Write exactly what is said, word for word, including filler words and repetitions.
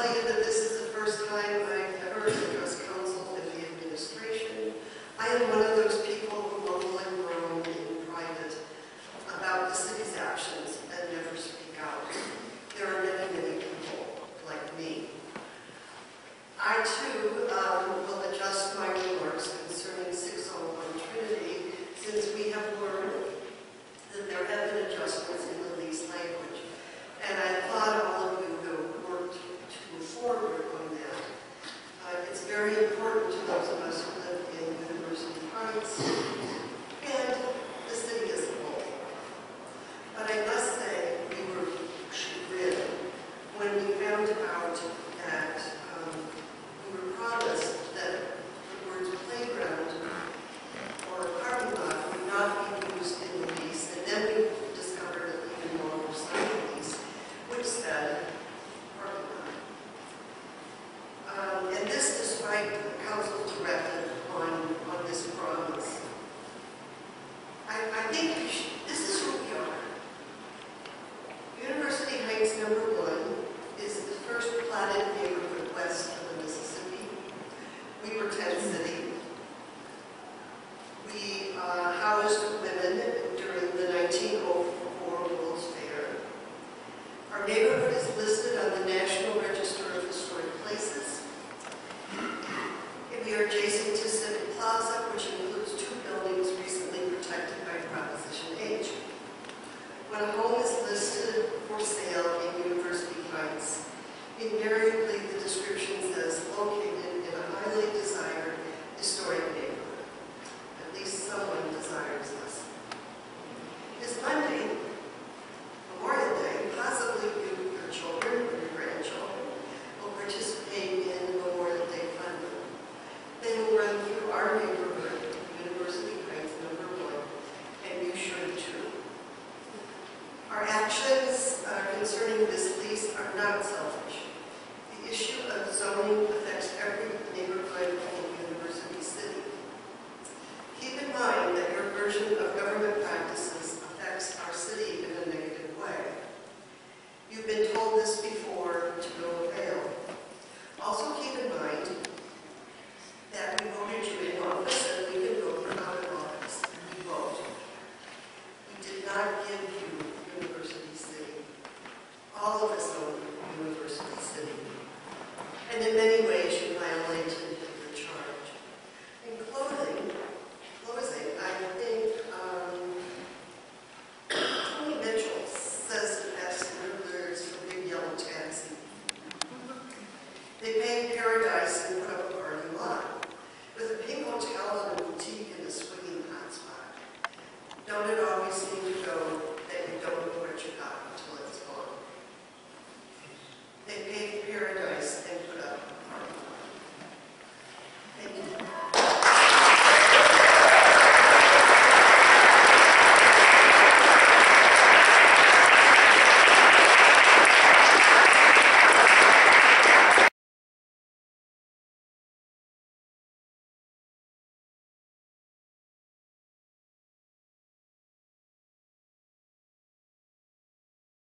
tell you that this is the first time I've ever addressed council in the administration. I am one of those people who mumble and groan in private about the city's actions and never speak out. There are many, many people like me. I, too, um, will adjust my remarks concerning six oh one Trinity, since we have learned that there have been adjustments in the lease language. And I applaud all of you who worked to move forward on that. Uh, it's very important to those of us who live in University Heights and the city as a whole. But I must say, we were chagrined when we found out that um, we were promised that the words playground or parking lot would not be used in the lease, and then we discovered an even longer signed lease, which said parking lot. Um, and this despite the council directive on, on this promise. I, I think we should, this is who we are. University Heights number one is the first platted neighborhood west of the Mississippi. We were tent city. We uh, housed women during the nineteen oh four World's Fair. Our neighborhood is listed on the National Register of Historic Places. And we are adjacent to Civic Plaza, which includes two buildings recently protected by Proposition H. When a home is listed for sale in University Heights, invariably the description says located in a highly desired historic neighborhood. At least someone desires this. This Monday, Memorial Day, possibly you, your children or your grandchildren will participate in the Memorial Day Fun Run. They will run through our neighborhood, University Heights number one, and you should too. Our actions uh, concerning this lease are not selfish. The issue of zoning